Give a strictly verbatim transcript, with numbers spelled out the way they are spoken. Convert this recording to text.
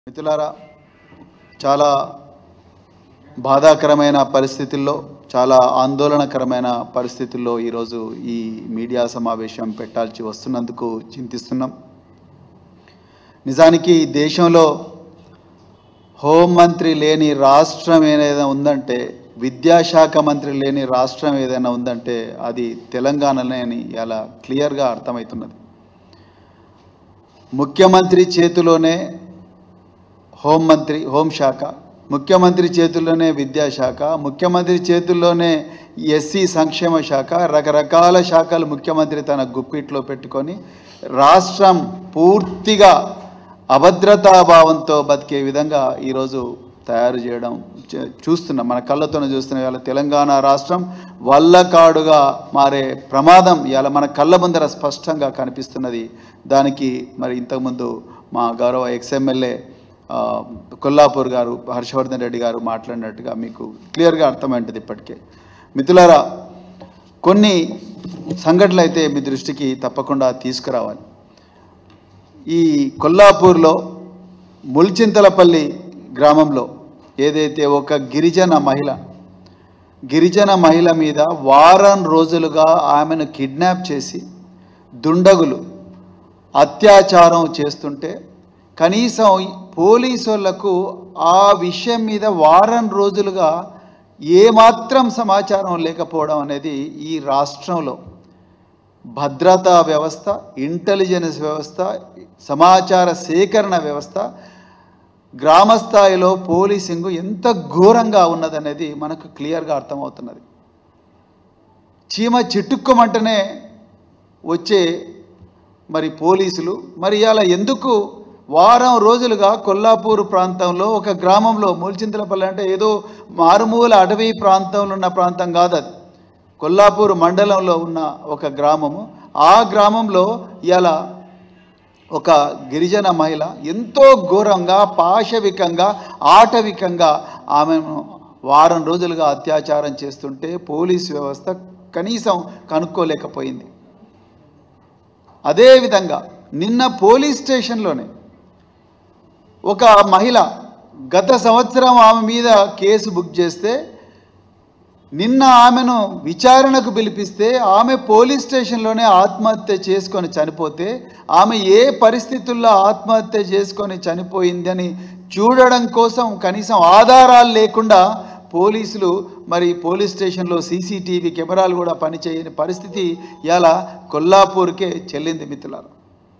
మిత్రులారా, చాలా బాధాకరమైన పరిస్థితుల్లో, చాలా ఆందోళనకరమైన పరిస్థితుల్లో ఈరోజు ఈ మీడియా సమావేశం పెట్టాల్సి వస్తున్నందుకు చింతిస్తున్నాం. నిజానికి దేశంలో హోంమంత్రి లేని రాష్ట్రం ఏదైనా ఉందంటే, విద్యాశాఖ మంత్రి లేని రాష్ట్రం ఏదైనా ఉందంటే అది తెలంగాణనే అని ఇలా క్లియర్గా అర్థమవుతున్నది. ముఖ్యమంత్రి చేతిలోనే హోంమంత్రి హోంశాఖ, ముఖ్యమంత్రి చేతుల్లోనే విద్యాశాఖ, ముఖ్యమంత్రి చేతుల్లోనే ఎస్సీ సంక్షేమ శాఖ, రకరకాల శాఖలు ముఖ్యమంత్రి తన గుప్పిట్లో పెట్టుకొని రాష్ట్రం పూర్తిగా అభద్రతాభావంతో బతికే విధంగా ఈరోజు తయారు చేయడం చూస్తున్నాం. మన కళ్ళతోనే చూస్తున్నాం. ఇవాళ తెలంగాణ రాష్ట్రం వల్లకాడుగా మారే ప్రమాదం ఇవాళ మన కళ్ళ ముందర స్పష్టంగా కనిపిస్తున్నది. దానికి మరి ఇంతకుముందు మా గౌరవ ఎక్స్ఎమ్మెల్యే కొల్లాపూర్ గారు, హర్షవర్ధన్ రెడ్డి గారు మాట్లాడినట్టుగా మీకు క్లియర్గా అర్థమైంటుంది. ఇప్పటికే మిత్రులారా, కొన్ని సంఘటనలు అయితే మీ దృష్టికి తప్పకుండా తీసుకురావాలి. ఈ కొల్లాపూర్లో ముల్చింతలపల్లి గ్రామంలో ఏదైతే ఒక గిరిజన మహిళ గిరిజన మహిళ మీద వారం రోజులుగా ఆమెను కిడ్నాప్ చేసి దుండగులు అత్యాచారం చేస్తుంటే కనీసం పోలీసులకు ఆ విషయం మీద వారం రోజులుగా ఏమాత్రం సమాచారం లేకపోవడం అనేది ఈ రాష్ట్రంలో భద్రతా వ్యవస్థ, ఇంటెలిజెన్స్ వ్యవస్థ, సమాచార సేకరణ వ్యవస్థ, గ్రామస్థాయిలో పోలీసింగ్ ఎంత ఘోరంగా ఉన్నదనేది మనకు క్లియర్గా అర్థమవుతున్నది. చీమ చిట్టుక్కుమంటనే వచ్చే మరి పోలీసులు మరి ఇలా ఎందుకు వారం రోజులుగా కొల్లాపూర్ ప్రాంతంలో ఒక గ్రామంలో, ముల్చింతలపల్లి అంటే ఏదో మారుమూల అటవీ ప్రాంతంలో ఉన్న ప్రాంతం కాదు, అది కొల్లాపూర్ మండలంలో ఉన్న ఒక గ్రామము. ఆ గ్రామంలో ఇలా ఒక గిరిజన మహిళ ఎంతో ఘోరంగా, పాశవికంగా, ఆటవికంగా ఆమెను వారం రోజులుగా అత్యాచారం చేస్తుంటే పోలీస్ వ్యవస్థ కనీసం కనుక్కోలేకపోయింది. అదేవిధంగా నిన్న పోలీస్ స్టేషన్లోనే ఒక మహిళ గత సంవత్సరం ఆమె మీద కేసు బుక్ చేస్తే నిన్న ఆమెను విచారణకు పిలిపిస్తే ఆమె పోలీస్ స్టేషన్లోనే ఆత్మహత్య చేసుకొని చనిపోతే ఆమె ఏ పరిస్థితుల్లో ఆత్మహత్య చేసుకొని చనిపోయిందని చూడడం కోసం కనీసం ఆధారాలు లేకుండా పోలీసులు మరి పోలీస్ స్టేషన్లో సీసీటీవీ కెమెరాలు కూడా పనిచేయని పరిస్థితి ఇలా కొల్లాపూర్కే చెల్లింది మిత్రులారా.